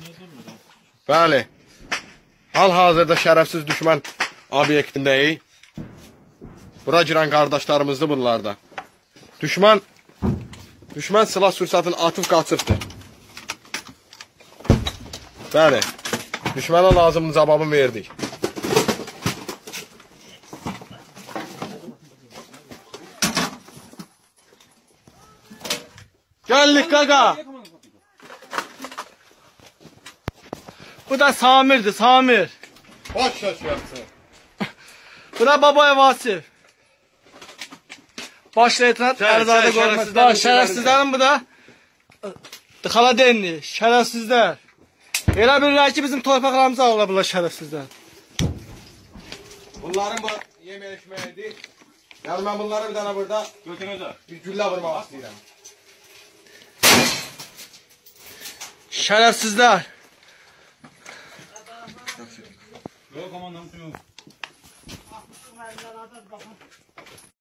Bəli. Hal-hazırda şərəfsiz düşmən obyektindəyik. Bura girən qardaşlarımızdır bunlarda. Düşmən silah sursatını atıb qaçıbdır. Bəli. Düşmənə lazımlı cavabını verdik. Gəldik qaqa. Bu da Samir'dir, Samir. Baş şaşırtı. Bu da Babaya Vasif. Baş leytenant Ərzada Qormaz. Şərəfsizlərin bu da. Dıxala denli, şərəfsizlər. Elə bilirlər ki, bizim torpaqlarımızı alırlar bunlar şərəfsizlər. Bunların bu yemək içməyidir. Yəni mən bunları bir dənə burada bir güllə vurmaq istəyirəm. Şərəfsizlər. Yok, komandam.